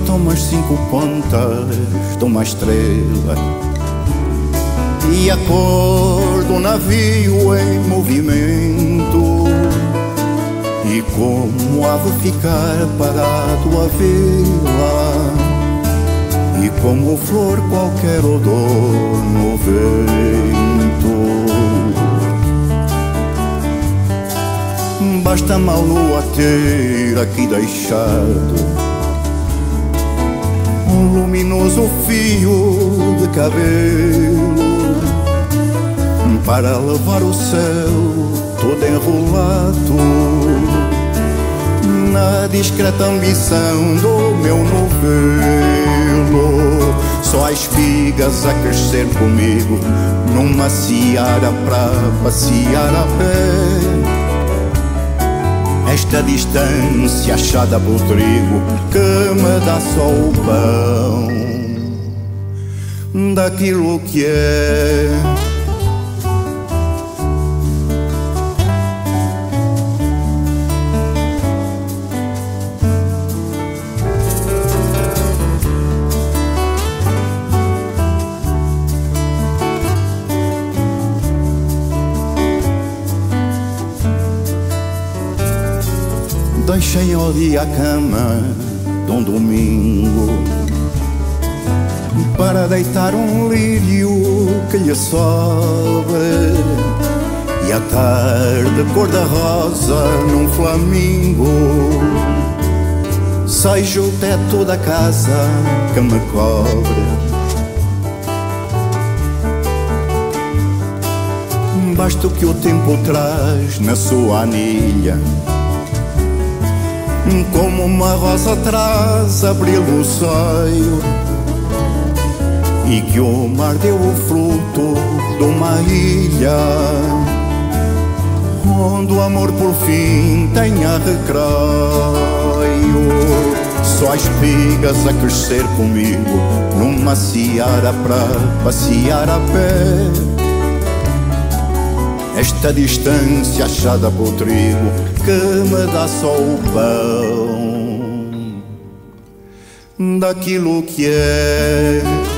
bastam as 5 pontas de uma estrela e a cor do navio em movimento, e como há de ficar parado a vê-la, e como flor qualquer odor no vento. Basta-me a lua ter aqui deixado um luminoso fio de cabelo para levar o céu todo enrolado na discreta ambição do meu novelo. Só há espigas a crescer comigo numa seara para passear a pé. Esta distância achada pelo trigo que me dá só o pão daquilo que é. Deixei ao dia a cama de um domingo para deitar um lírio que lhe sobe, e à tarde cor-de-rosa num flamingo seja o teto da casa que me cobre. Basta o que o tempo traz na sua anilha, como uma rosa traz a brilho o seio, e que o mar deu o fruto de uma ilha onde o amor por fim tenha recreio. Só há espigas a crescer comigo numa seara para passear a pé. Esta distância achada pelo trigo que me dá só o pão daquilo que é.